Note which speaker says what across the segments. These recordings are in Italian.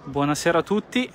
Speaker 1: Buonasera a tutti,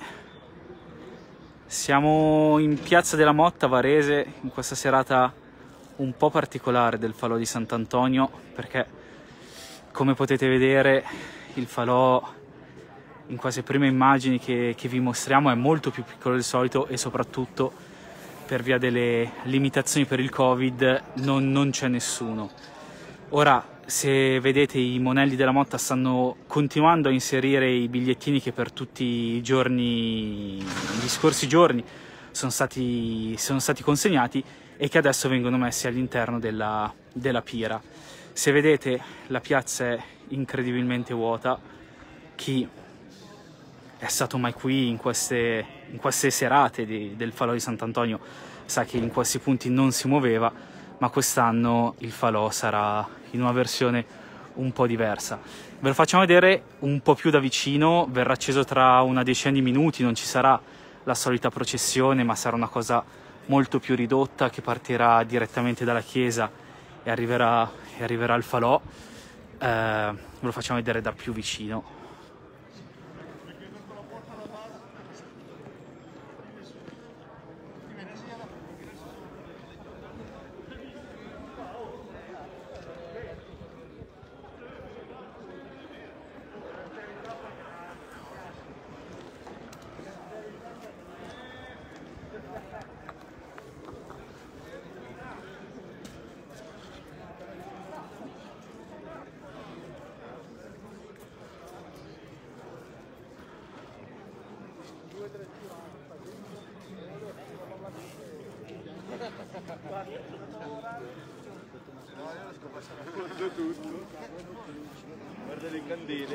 Speaker 1: siamo in Piazza della Motta, Varese, in questa serata un po' particolare del falò di Sant'Antonio, perché come potete vedere il falò in queste prime immagini che vi mostriamo è molto più piccolo del solito e soprattutto per via delle limitazioni per il Covid non c'è nessuno. Ora, se vedete, i monelli della Motta stanno continuando a inserire i bigliettini che per tutti i giorni, gli scorsi giorni, sono stati consegnati e che adesso vengono messi all'interno della pira. Se vedete, la piazza è incredibilmente vuota. Chi è stato mai qui in queste serate del falò di Sant'Antonio sa che in questi punti non si muoveva, ma quest'anno il falò sarà in una versione un po' diversa. Ve lo facciamo vedere un po' più da vicino, verrà acceso tra una decina di minuti, non ci sarà la solita processione, ma sarà una cosa molto più ridotta che partirà direttamente dalla chiesa e arriverà al falò. Ve lo facciamo vedere da più vicino.
Speaker 2: Guarda le candele.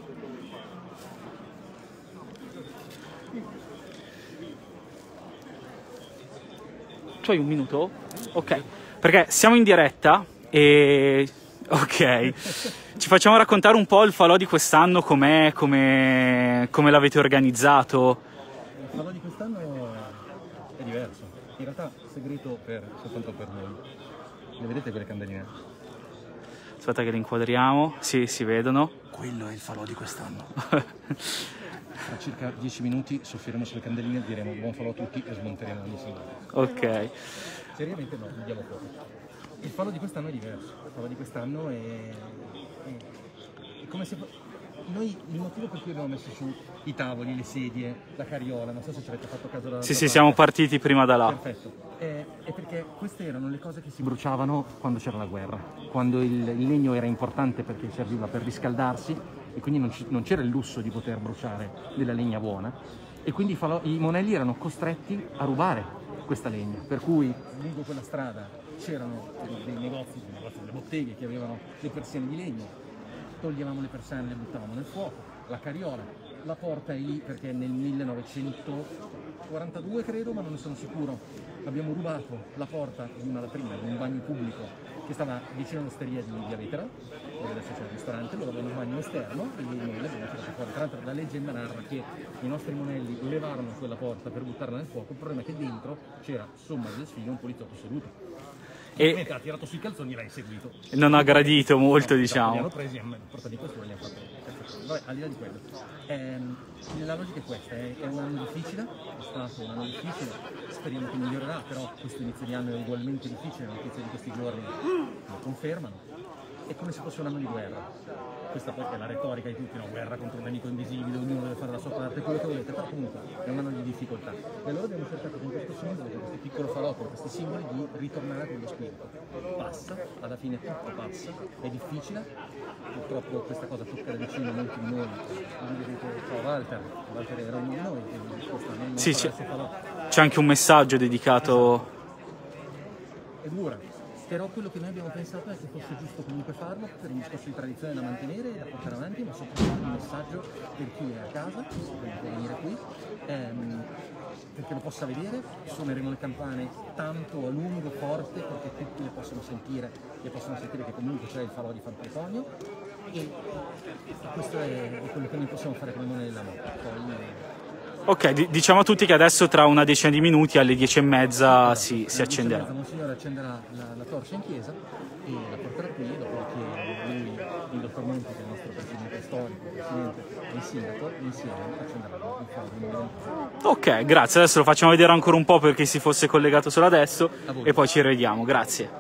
Speaker 1: Tu hai un minuto? Ok, perché siamo in diretta e... ok, ci facciamo raccontare un po' il falò di quest'anno, com'è, come l'avete organizzato?
Speaker 3: Il falò di quest'anno è diverso, in realtà segreto soltanto per noi. Le vedete quelle candeline?
Speaker 1: Aspetta che le inquadriamo, sì, si vedono.
Speaker 3: Quello è il falò di quest'anno. Tra circa 10 minuti soffieremo sulle candeline, diremo buon falò a tutti e smonteremo ogni singola.
Speaker 1: Ok.
Speaker 3: Seriamente no, andiamo fuori. Il falò di quest'anno è diverso, il falò di quest'anno è come se... Noi, il motivo per cui abbiamo messo su i tavoli, le sedie, la carriola, non so se ci avete fatto caso dalla
Speaker 1: Sì, siamo partiti prima da là.
Speaker 3: Perfetto, è perché queste erano le cose che si bruciavano quando c'era la guerra, quando il legno era importante perché serviva per riscaldarsi e quindi non c'era il lusso di poter bruciare della legna buona e quindi i monelli erano costretti a rubare questa legna, per cui lungo quella strada c'erano dei negozi, delle botteghe che avevano le persiane di legno. Toglievamo le persiane e le buttavamo nel fuoco, la carriola, la porta è lì perché nel 1942 credo, ma non ne sono sicuro, abbiamo rubato la porta di una latrina di un bagno pubblico che stava vicino all'osteria di Via Vetera, dove adesso c'è il ristorante, loro avevano un bagno esterno e noi l'abbiamo tirato fuori. Tra l'altro la leggenda narra che i nostri monelli levarono quella porta per buttarla nel fuoco, il problema è che dentro c'era, somma delle sfighe, un poliziotto seduto. E ha tirato sui calzoni e l'ha inseguito.
Speaker 1: Non ha gradito molto, diciamo.
Speaker 3: Li hanno presi, li hanno portati di questo e li hanno fatto. Vabbè, al di là di quello. La logica è questa, è un anno difficile, è stato un anno difficile, speriamo che migliorerà, però questo inizio di anno è ugualmente difficile, le notizie di questi giorni lo confermano. È come se fosse un anno di guerra. Questa poi è la retorica di tutti, no? Guerra contro un nemico invisibile, ognuno deve fare la sua parte, quello che volete, però comunque è un anno di difficoltà. E allora abbiamo cercato con questo simbolo, con questo piccolo falò, con questi simboli, di ritornare a quello spirito. Passa, alla fine tutto passa, è difficile, purtroppo questa cosa tocca da vicino molti di noi. Ciao Walter era uno di noi, quest'anno
Speaker 1: sì, c'è anche un messaggio dedicato.
Speaker 3: È dura. Però quello che noi abbiamo pensato è che fosse giusto comunque farlo per un discorso di tradizione da mantenere e da portare avanti, ma soprattutto un messaggio per chi è a casa, per venire qui, perché lo possa vedere. Suoneremo le campane tanto a lungo, forte, perché tutti le possono sentire che comunque c'è il falò di Sant'Antonio e questo è quello che noi possiamo fare con il monelli della Motta.
Speaker 1: Ok, diciamo a tutti che adesso tra una decina di minuti alle 10:30 si accenderà.
Speaker 3: Un signore accenderà la torcia in chiesa e la porterà qui, dopodiché il dottor Monti, che è il nostro presidente storico, presidente e il sindaco, insieme accenderanno il faro di movimento.
Speaker 1: Ok, grazie. Adesso lo facciamo vedere ancora un po' per chi si fosse collegato solo adesso e poi ci rivediamo. Grazie.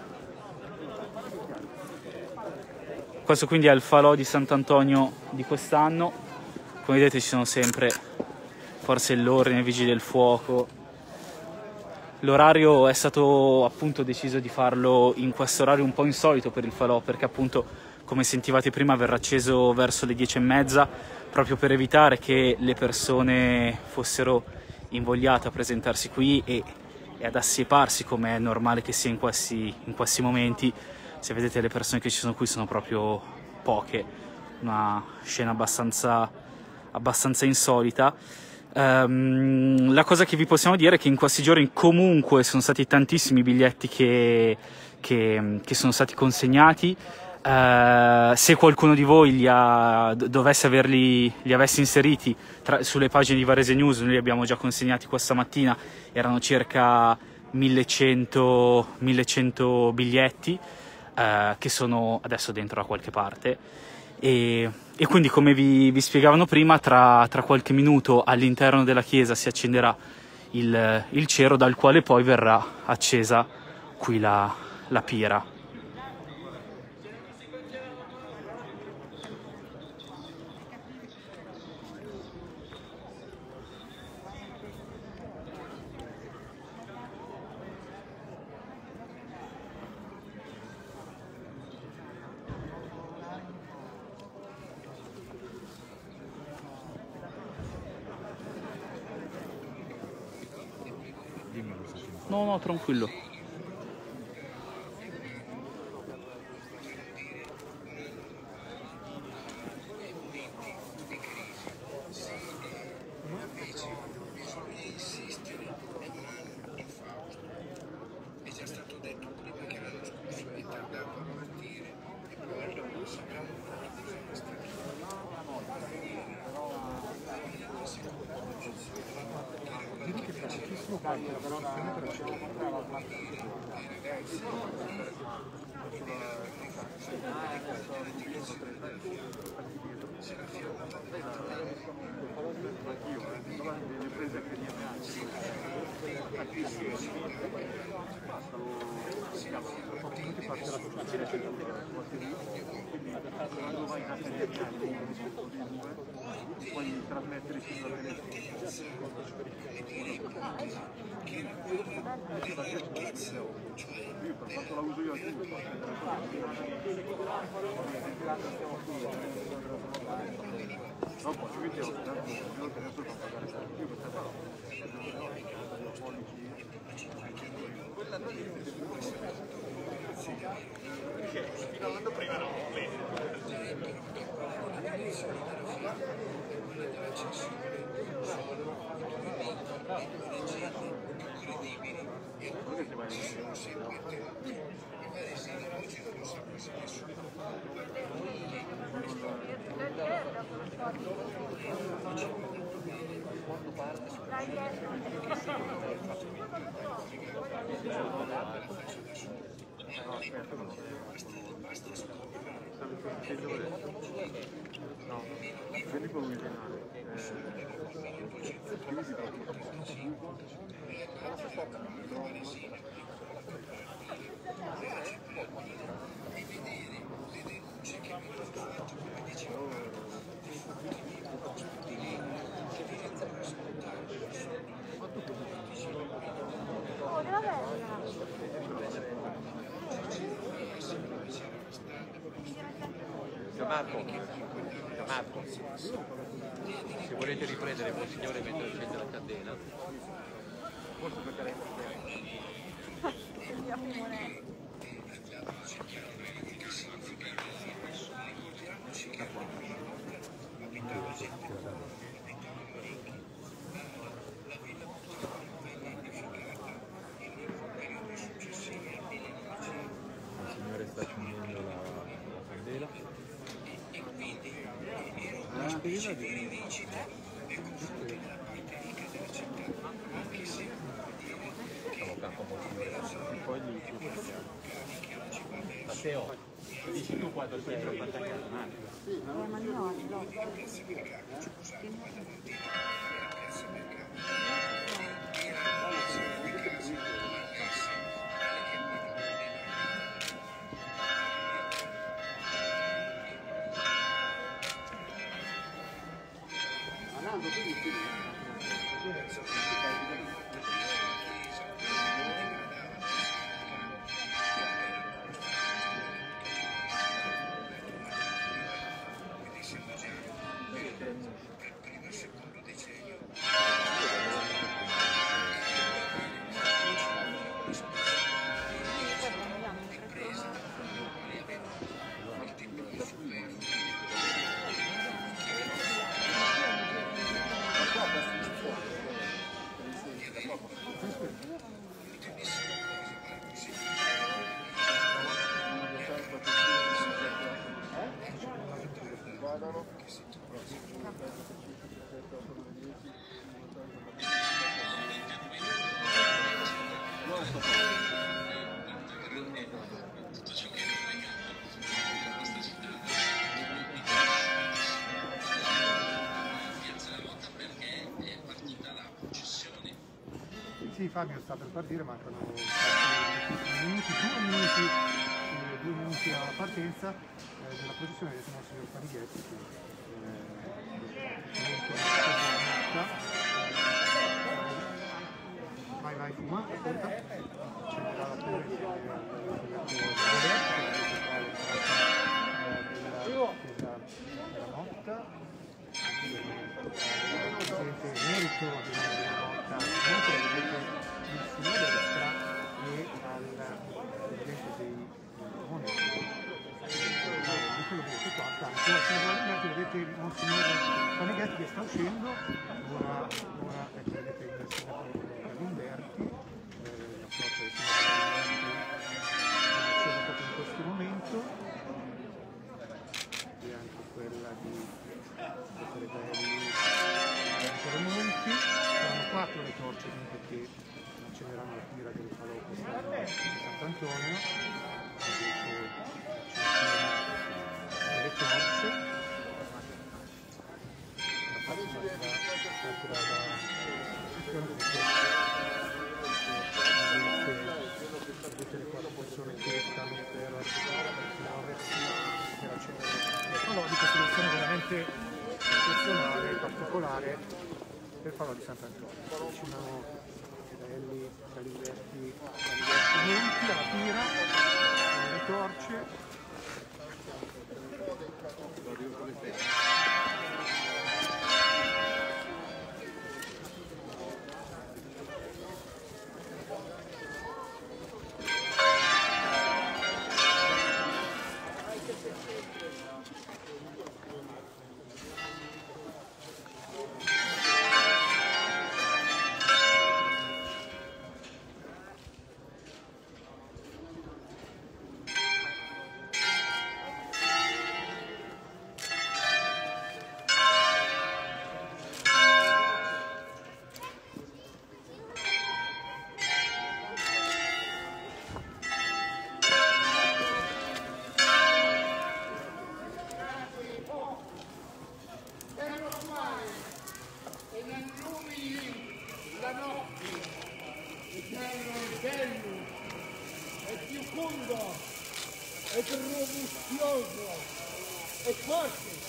Speaker 1: Questo quindi è il falò di Sant'Antonio di quest'anno. Come vedete ci sono sempre forze dell'ordine, vigili del fuoco. L'orario è stato appunto deciso di farlo in questo orario un po' insolito per il falò, perché appunto, come sentivate prima, verrà acceso verso le 10:30, proprio per evitare che le persone fossero invogliate a presentarsi qui e ad assieparsi, come è normale che sia in questi momenti. Se vedete, le persone che ci sono qui sono proprio poche, una scena abbastanza insolita. La cosa che vi possiamo dire è che in questi giorni comunque sono stati tantissimi biglietti che sono stati consegnati. Se qualcuno di voi li avesse inseriti sulle pagine di Varese News, noi li abbiamo già consegnati questa mattina, erano circa 1100 biglietti che sono adesso dentro da qualche parte. E quindi, come vi spiegavano prima, tra qualche minuto all'interno della chiesa si accenderà il cero, dal quale poi verrà accesa qui la pira. No, tranquillo.
Speaker 2: Puoi trasmettere sulla io per quanto la uso io dopo ci mettevo che adesso devo pagare più fino all'anno prima no. No, vedi quello originale.
Speaker 4: Marco, se volete riprendere Monsignore mentre accende la candela.
Speaker 2: Forse perché
Speaker 4: Il Signore sta accendendo la candela. Stavo campo Monsignore. Poi gli Matteo. Dici tu quando sei troppo attaccato male.
Speaker 5: Ma no, no.
Speaker 2: Sì, Fabio sta per partire, mancano 2 minuti alla partenza della processione del Monsignor Panighetti. Vai, fuma, ascolta. Accenderà la torre della Motta. Presidente emerito della Motta, il signore destra e al presidente dei comuni. Di quello che vedete qua, tanto, vedete il Monsignor Panighetti che sta uscendo, ora vedete il sindaco Galimberti, la flotta del sindaco Galimberti è accesa proprio in questo momento, e anche quella di Belli, Monti. Saranno 4 le torce comunque che accenderanno la tira del falò di Sant'Antonio, le torce. La prossima sarà vedete le 4 persone che stanno per muoversi per accendere il falò di questa soluzione veramente eccezionale e particolare del falò di Sant'Antonio. Vicino Belli, Galimberti, Monti alla tira, le torce.
Speaker 6: È più lungo, è più robustioso, è forte.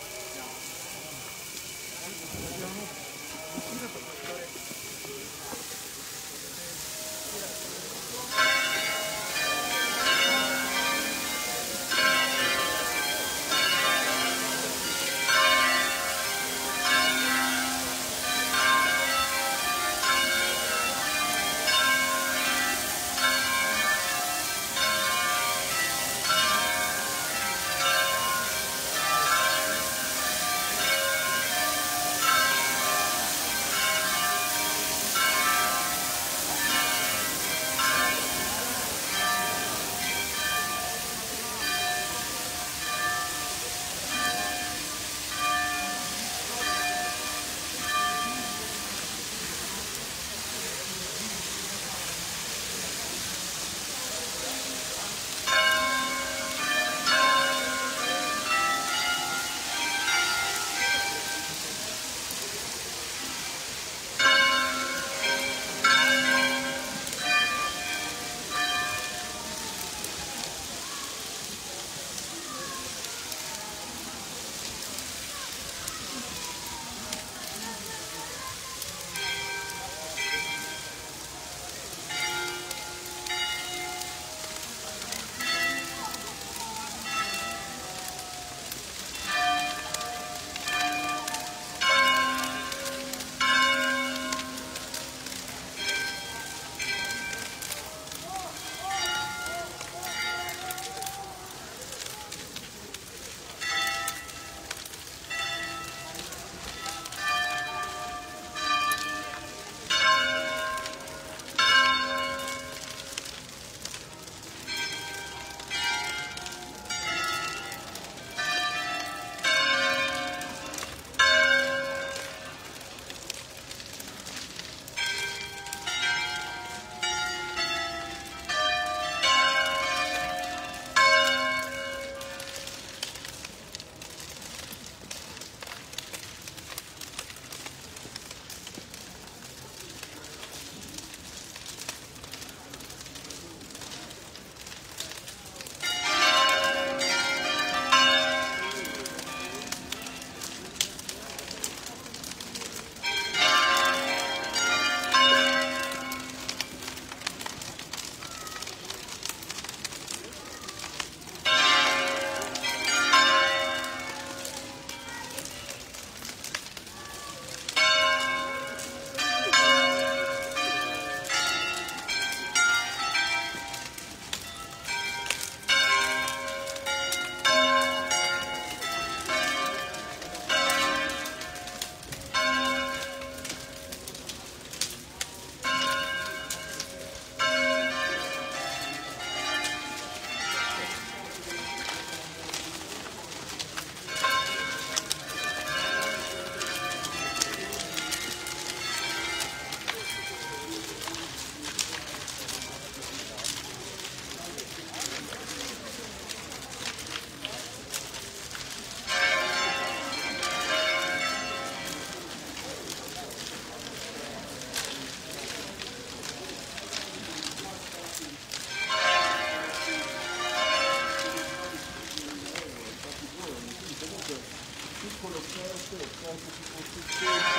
Speaker 6: piccolo certo, poco più consistente,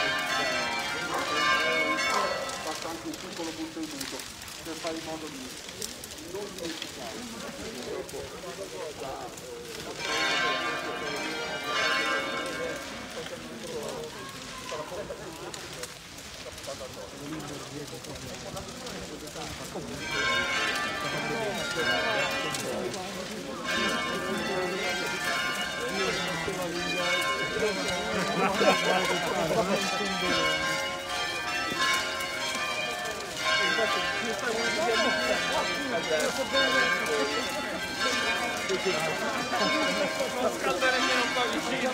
Speaker 6: basta anche un piccolo contributo per fare in modo di non dimenticare.
Speaker 4: Scaldare meno un po' vicino.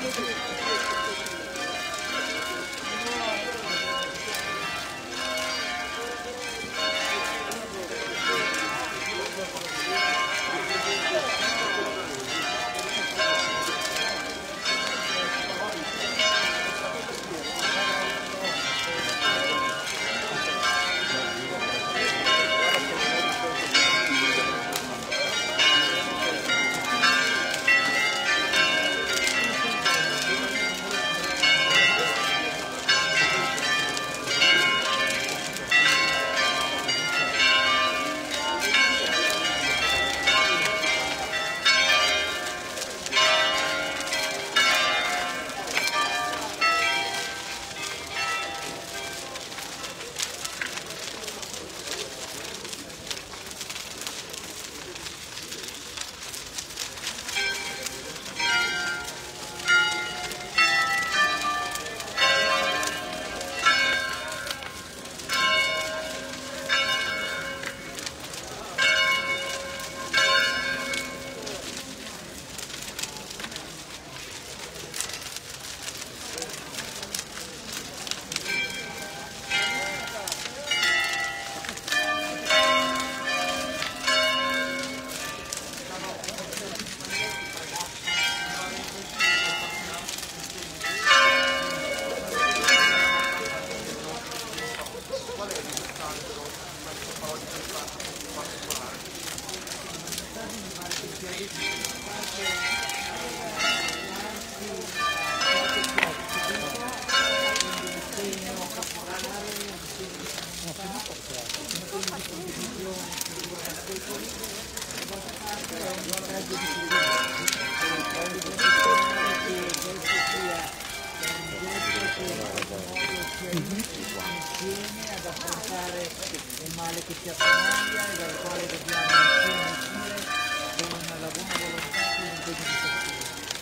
Speaker 2: Insieme ad affrontare un male che ci attanaglia e dal quale dobbiamo insieme uscire con la buona volontà e l'impegno di ciascuno.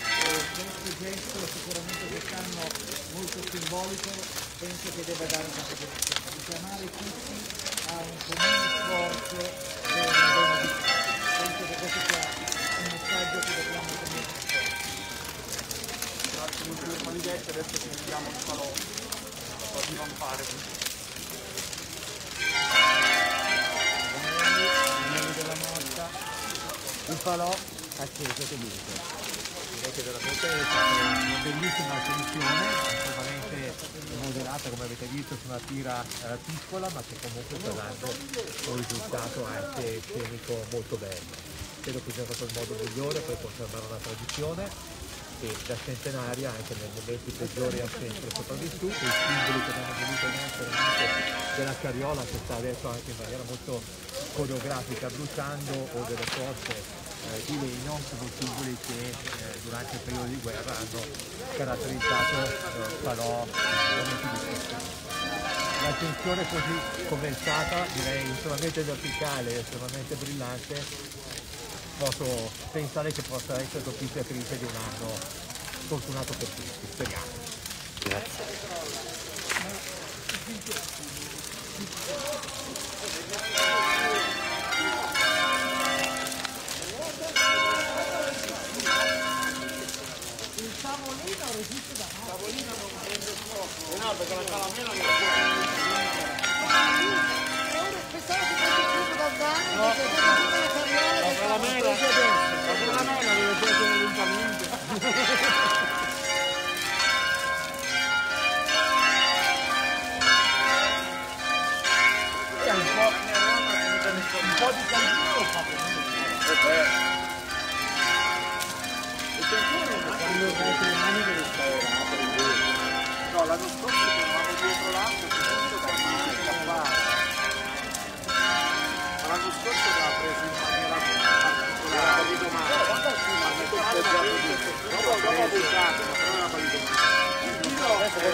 Speaker 2: Questo gesto sicuramente quest'anno molto simbolico penso che debba dare una proposizione, richiamare tutti a un comune sforzo per un bene di tutti. Penso che questo sia un messaggio che dobbiamo tenere forte.
Speaker 6: Grazie ultime maledette, adesso ci vediamo il falò di vampare.
Speaker 2: Della mossa, il falò acceso comunque. Direi che veramente è stata una bellissima soluzione, assolutamente moderata come avete visto su una tira piccola, ma che comunque sta dando un risultato anche scenico molto bello. Credo che sia stato il modo migliore per conservare una tradizione che da centenaria, anche nei momenti peggiori, ha sempre sopravvissuto. I simboli che abbiamo voluto mettere anche della carriola, che sta adesso anche in maniera molto coreografica bruciando, o delle forze di legno, sono simboli che durante il periodo di guerra hanno caratterizzato falò in momenti difficili. L'attenzione così come è stata, direi estremamente verticale, estremamente brillante, posso pensare che possa essere propiziatrice di un anno fortunato per tutti, speriamo. Grazie.
Speaker 6: Il tavolino resiste da no. Il tavolino non prende fuoco. No, perché la calamela non può.
Speaker 5: Pensavo che fosse chiuso da Zani, perché è tutta la carriola.
Speaker 6: La calamela deve essere lentamente. Un po' di caldino lo fa benissimo. E quando vai con le mani che le sta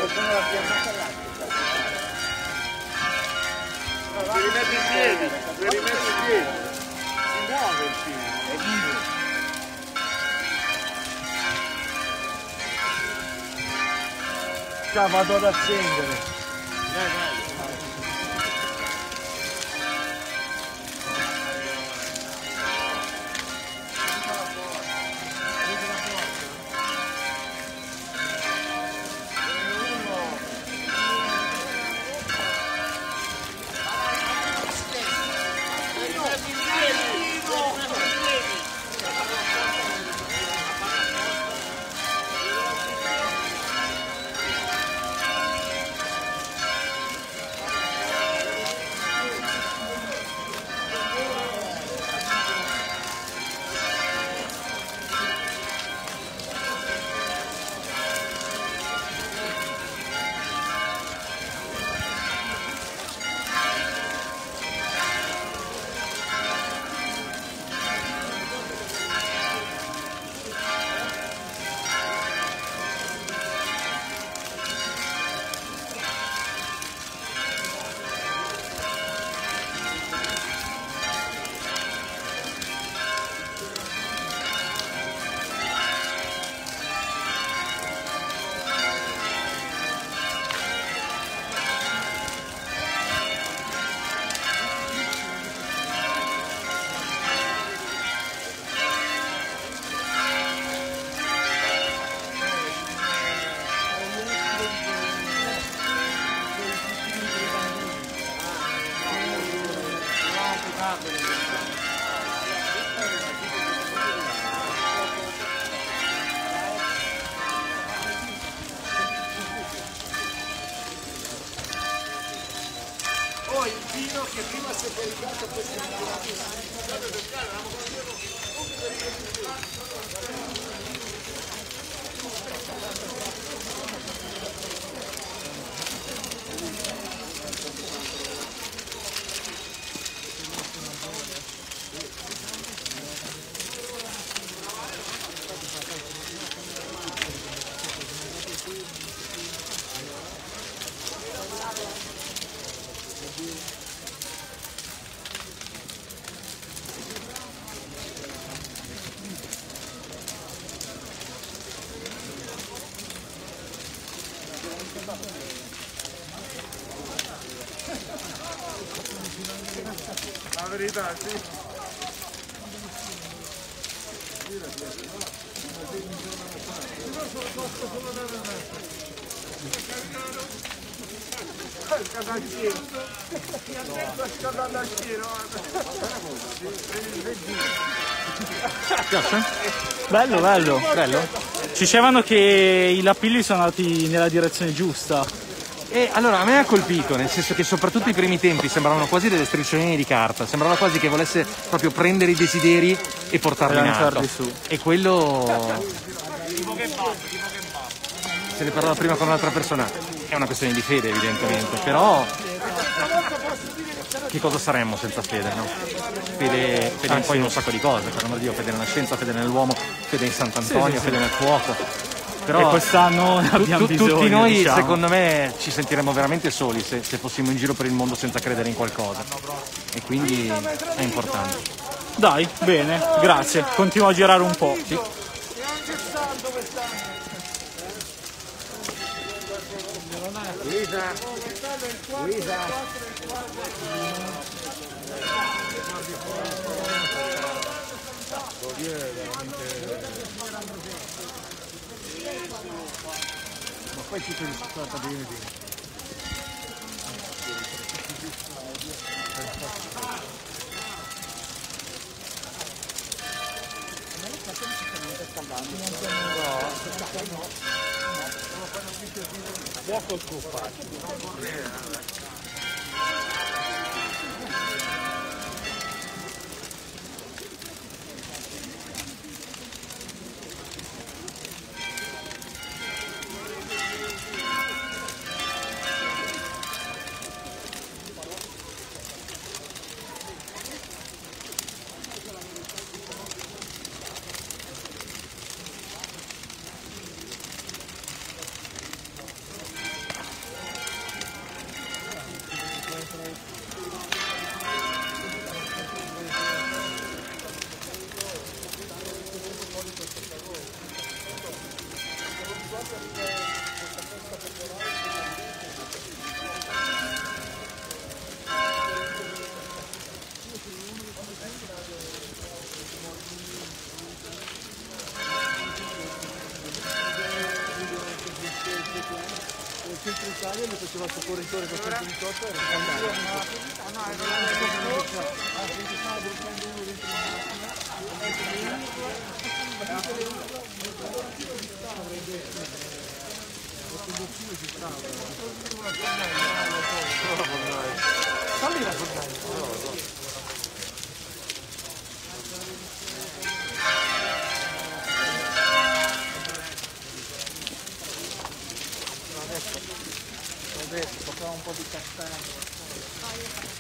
Speaker 6: come la fiammata là. Ti rimetti in piedi, ti rimetti in piedi. Si muove il film, è vivo. Vado ad accendere. Il vino che prima si è caricato poi si è la verità, sì. Il casacchino. Il casacchino.
Speaker 1: Piace? Bello, bello.
Speaker 3: Bello?
Speaker 1: Ci dicevano che i lapilli sono andati nella direzione giusta.
Speaker 3: E allora a me ha colpito, nel senso che soprattutto i primi tempi sembravano quasi delle strisciolini di carta, sembrava quasi che volesse proprio prendere i desideri e portarli in alto.
Speaker 1: Su.
Speaker 3: E quello... Se ne parlava prima con un'altra persona, è una questione di fede evidentemente, però che cosa saremmo senza fede, no? Fede poi in un sacco di cose, per amor di Dio, fede nella scienza, fede nell'uomo, fede in Sant'Antonio, fede nel fuoco. Però
Speaker 1: e quest'anno ne abbiamo bisogno,
Speaker 3: tutti noi,
Speaker 1: diciamo.
Speaker 3: Secondo me, ci sentiremmo veramente soli se fossimo in giro per il mondo senza credere in qualcosa. E quindi è importante.
Speaker 1: Dai, bene, grazie. Continuo a girare un po'.
Speaker 3: Sì.
Speaker 6: Luisa. Ma poi tutto il fatto bene. Poco scoppato.
Speaker 2: Il centro Italia mi faceva il corridore con 118 e adesso facciamo un po' di castagno.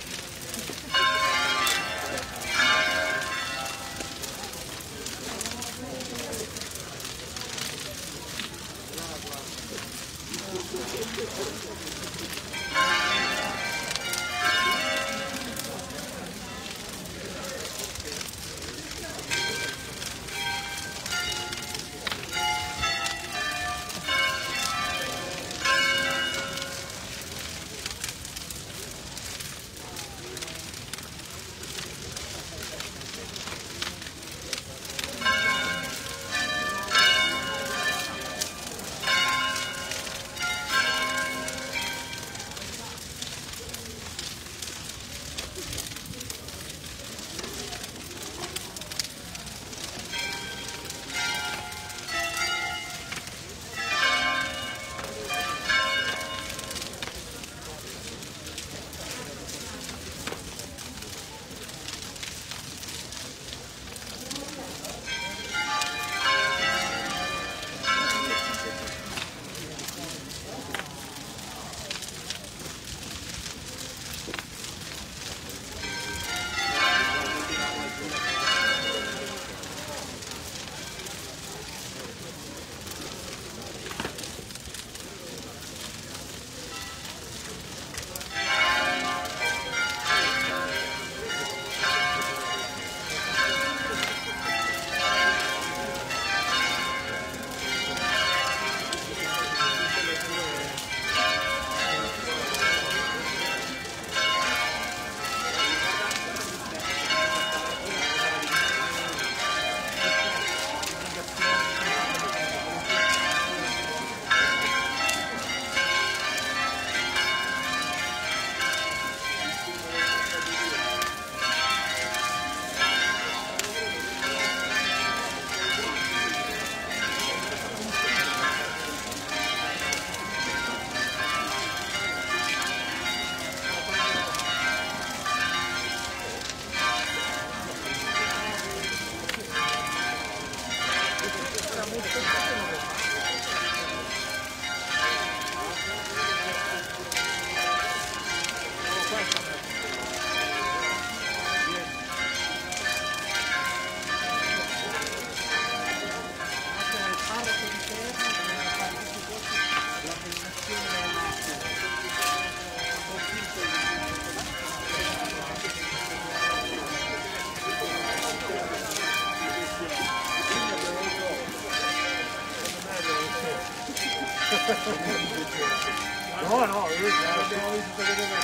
Speaker 2: No, no, l'abbiamo visto vedere.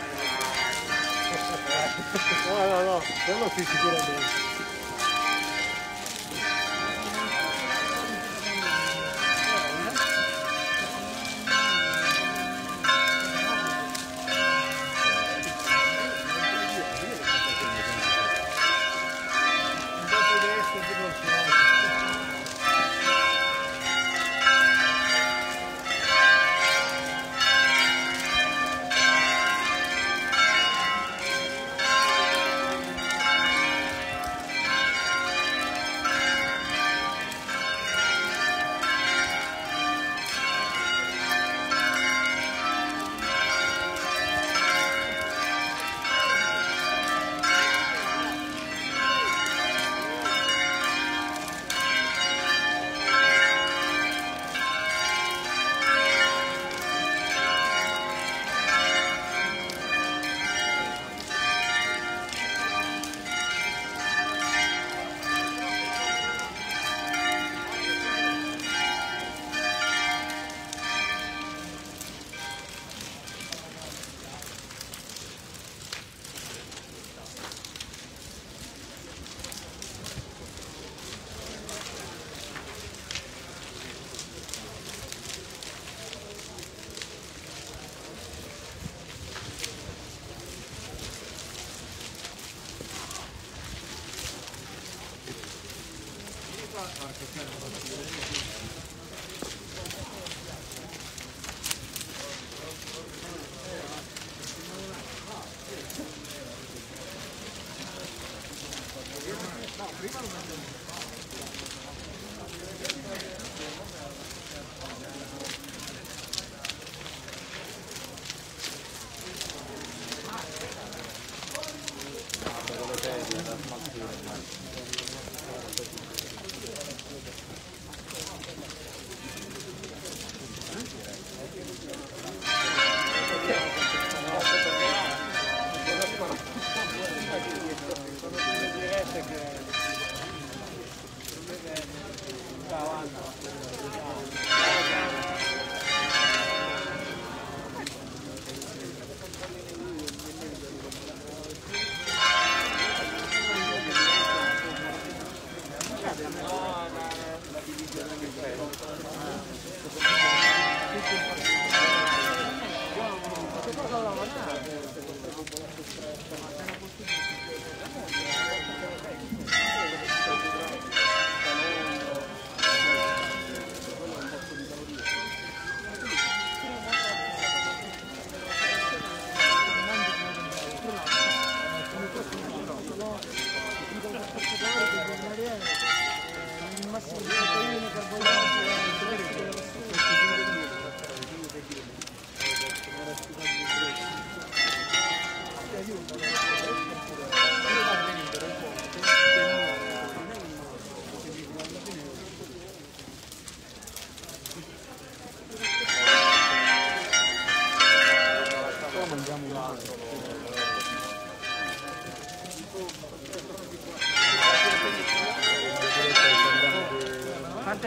Speaker 2: No, quello sì sicuramente.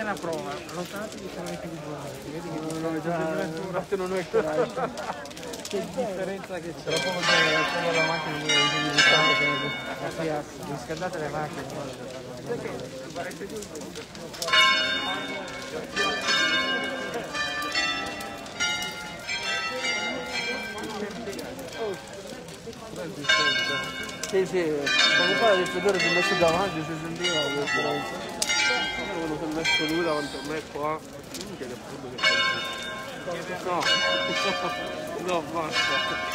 Speaker 2: fate una prova, allontanatevi sono anche di buoni, vedi che infatti non ho il coraggio. Che differenza che c'è. Però come la macchina non è riscaldate le macchine. Sì, quando fa il fedore si è messo davanti, si sentiva la differenza. Quando si è messo lui davanti a me qua, che è appunto che fa. No, basta.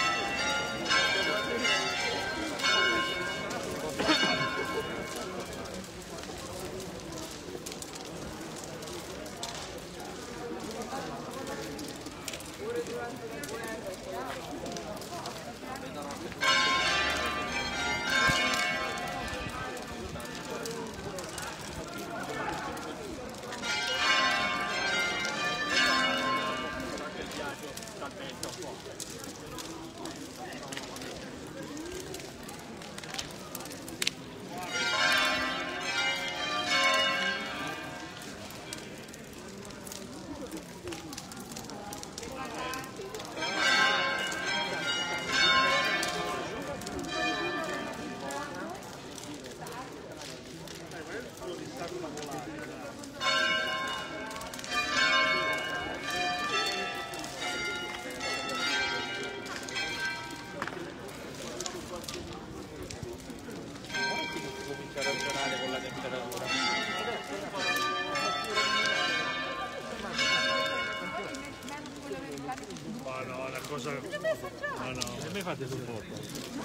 Speaker 6: Ma no, una cosa... Ma no, se mi fate supporto.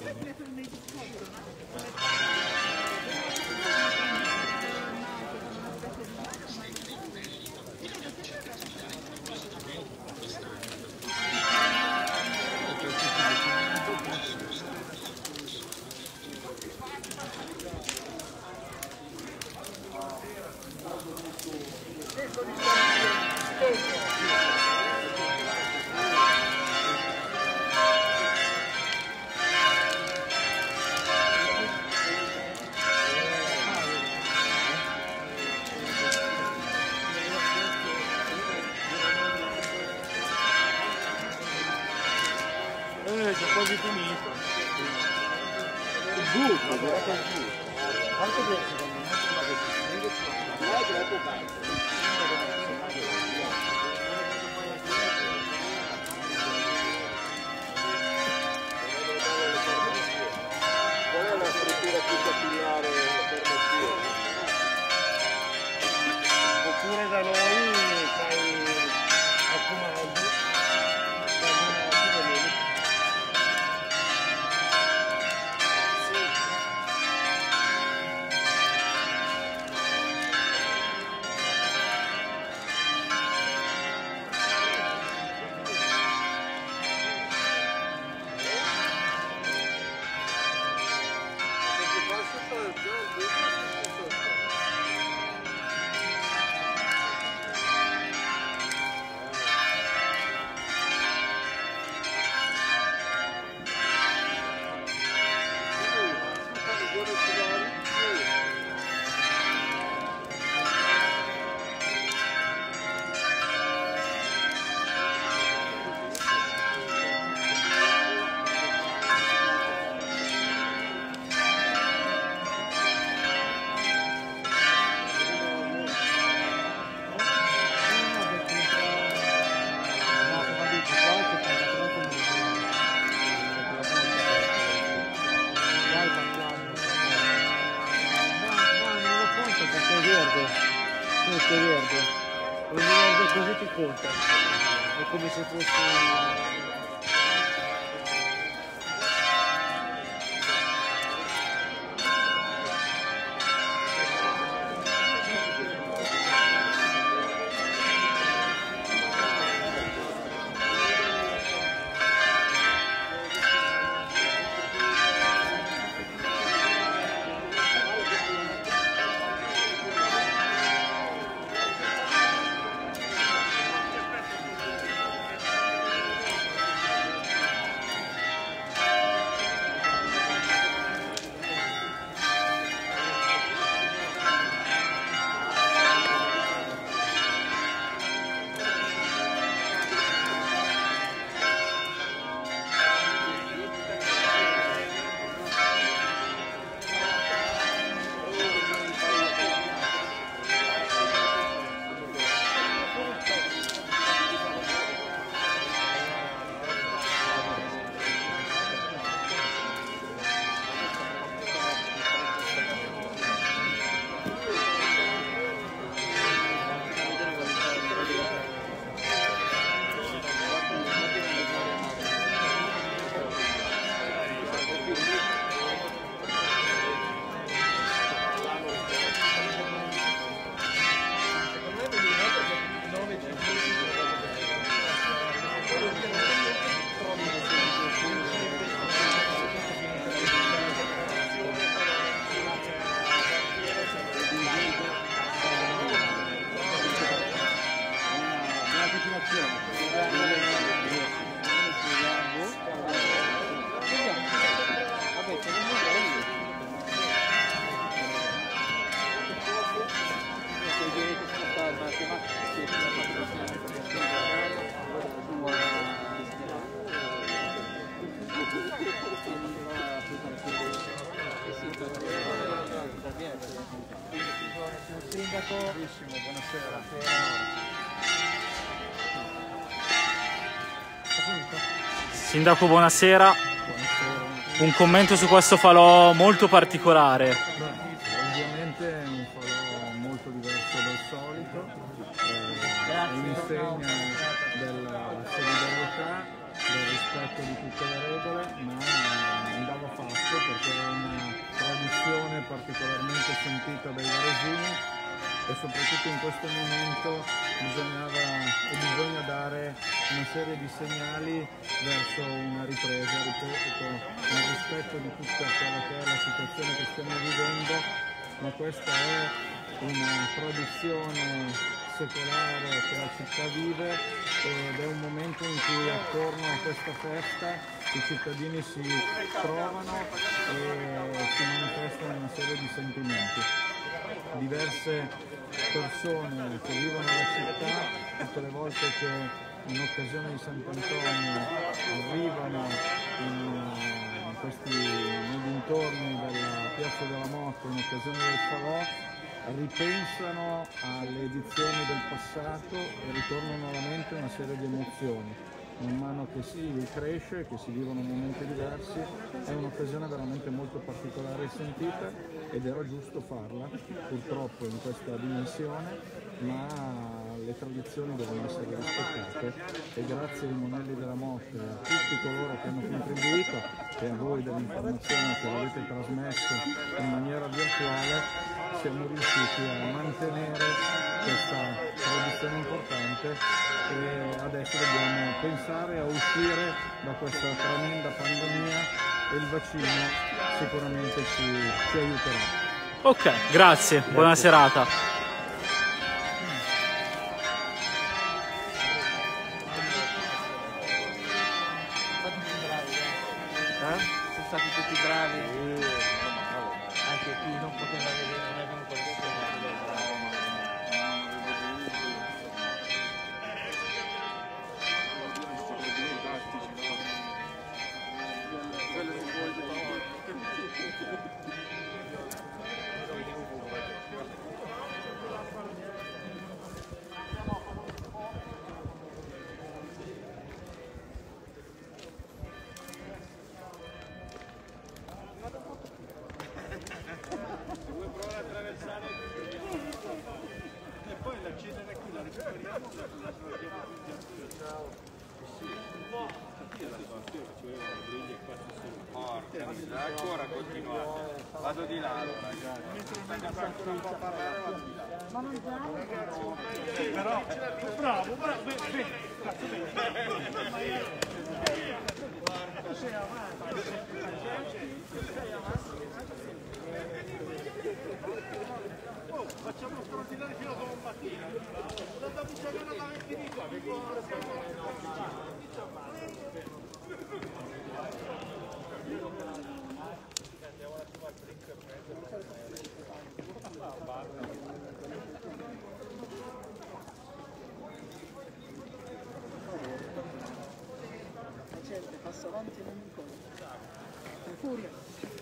Speaker 6: C'è quasi finito. Il buco, guardate il buco. Quanto deve qual è la struttura più capillare per motivo? Oppure da noi fai accumulati. Tutto verde, ogni verde così ti conta, è come se fosse...
Speaker 1: Sindaco, buonasera. Un commento su questo falò molto particolare.
Speaker 7: Ovviamente è un falò molto diverso dal solito, è l'insegna della solidarietà, del rispetto di tutte le regole, ma andava fatto perché è una tradizione particolarmente sentita dai varesini e soprattutto in questo momento bisogna dare una serie di segnali verso una ripresa, ripeto, nel rispetto di tutta quella che è la situazione che stiamo vivendo, ma questa è una tradizione secolare che la città vive ed è un momento in cui attorno a questa festa i cittadini si trovano e si manifestano una serie di sentimenti. Diverse persone che vivono la città, tutte le volte che in occasione di Sant'Antonio arrivano nei dintorni della Piazza della Motta in occasione del falò, ripensano alle edizioni del passato e ritornano alla mente una serie di emozioni. Man mano che si cresce, che si vivono momenti diversi, è un'occasione veramente molto particolare e sentita ed era giusto farla, purtroppo in questa dimensione, ma le tradizioni devono essere rispettate e grazie ai Monelli della Motta e a tutti coloro che hanno contribuito e a voi dell'informazione che l'avete trasmesso in maniera virtuale siamo riusciti a mantenere questa tradizione importante e adesso dobbiamo pensare a uscire da questa tremenda pandemia e il vaccino sicuramente ci aiuterà.
Speaker 1: Ok, grazie. Buona serata.
Speaker 2: Sono stati tutti bravi, anche chi non poteva vedere, non è venuto a
Speaker 4: ancora continuate. Vado di là allora, ancora un po' a parlare, vado di là. Ma non però bravo, cazzo sei avanti. Facciamo straordinari fino a domattina. La vicina da vestiti qua,
Speaker 5: La gente passa avanti e non mi corre. È furia.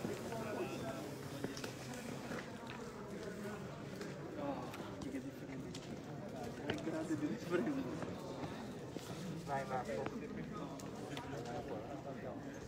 Speaker 5: Che differenza. 3 gradi di differenza.
Speaker 2: Vai Marco.